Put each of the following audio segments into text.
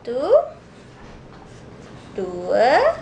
1, 2,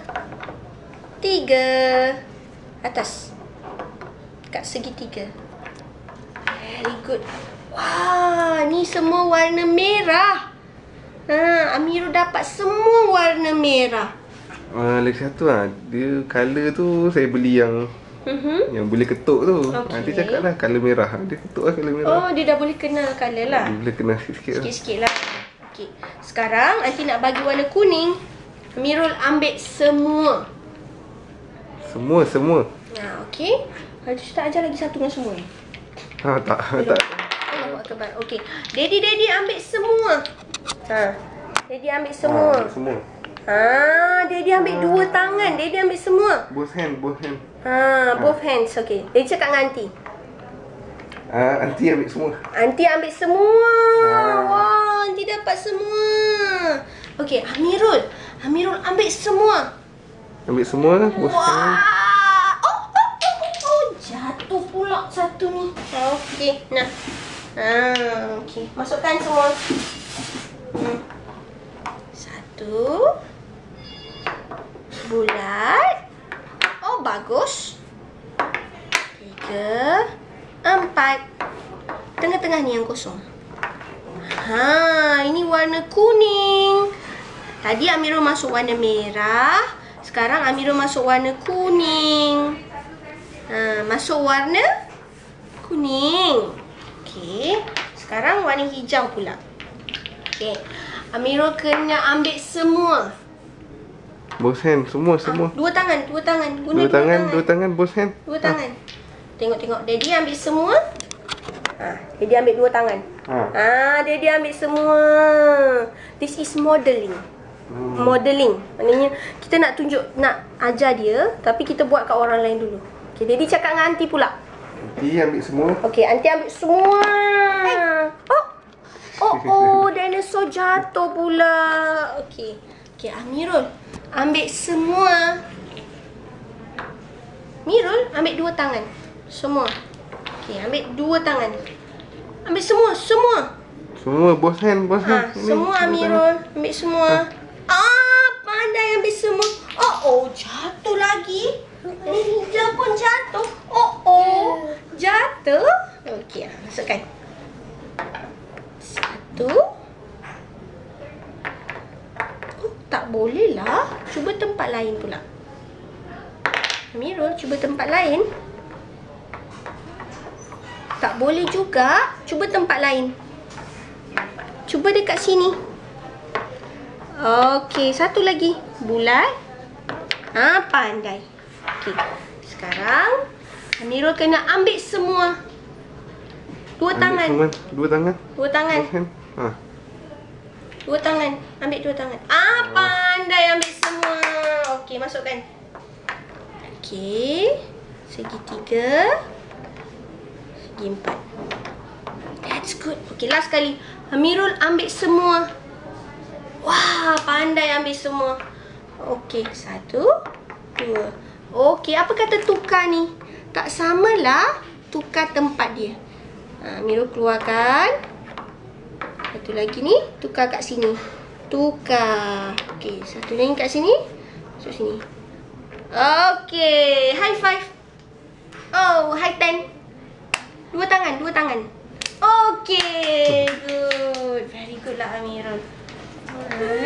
3. Atas. Kat segitiga. Very good. Wah, ni semua warna merah. Amirul dapat semua warna merah. Lagi satu dia color tu saya beli yang yang boleh ketuk tu. Dia cakap lah color merah. Dia ketuk lah color merah. Oh, dia dah boleh kenal color lah. Dia boleh kenal sikit-sikit lah. Sikit-sikit lah. Okay. Sekarang Aunty nak bagi warna kuning. Amirul ambil semua. Semua. Okay. Aunty tak ajar lagi satu dengan semua ni? Tak. Allah Akbar. Okay. Daddy ambil semua. Daddy ambil semua. Semua. Daddy ambil dua tangan. Daddy ambil semua. Both hand. Both hands. Okay. Daddy cakap dengan Aunty. Aunty ambil semua. Aunty ambil semua. Wah, Aunty dapat semua. Okay, Amirul ambil semua. Ambil semua, both hand. Jatuh pula satu ni. Okay, nah. Okay, masukkan semua. 1 bulat. Oh, bagus. 3, 4. Tengah-tengah ni yang kosong. Ini warna kuning. Tadi Amirul masuk warna merah. Sekarang Amirul masuk warna kuning. Masuk warna kuning. Okey. Sekarang warna hijau pula. Okey. Amirul kena ambil semua. Both hand, semua. Dua tangan. Guna Dua tangan, both hand. Dua tangan. Tengok. Daddy ambil semua. Daddy ambil dua tangan. Daddy ambil semua. This is modeling. Modeling. Maknanya kita nak tunjuk, nak ajar dia, tapi kita buat kat orang lain dulu. Okay, Daddy cakap dengan Aunty pula. Aunty ambil semua. Okay, Aunty ambil semua. Dinosaur jatuh pula. Okay, Amirul ambil semua. Amirul ambil dua tangan. Semua. Okay, ambil dua tangan. Ambil semua. Semua, both hand. Semua Amirul ambil semua. Pandai ambil semua. Jatuh lagi. Hijau pun jatuh. Jatuh. Okey, masukkan. 1. Tak boleh lah. Cuba tempat lain pula. Amirul, cuba tempat lain. Tak boleh juga. Cuba tempat lain. Cuba dekat sini. Okey, satu lagi. Bulat. Pandai. Okey. Sekarang Amirul kena ambil semua. Dua tangan. Dua tangan. Dua tangan. Ambil dua tangan. Pandai ambil semua. Okey, masukkan. Okey. Segitiga. Segi 4. That's good. Okey, last kali. Amirul ambil semua. Wah, pandai ambil semua. Okey, 1, 2. Okey, apa kata tukar ni? Tak samalah. Tukar tempat dia. Amirul keluarkan. Satu lagi ni, tukar kat sini. Tukar. Okey, satu lagi kat sini. Masuk sini. Okey, high five. High 10. Dua tangan. Okey, good. Very good lah Amirul.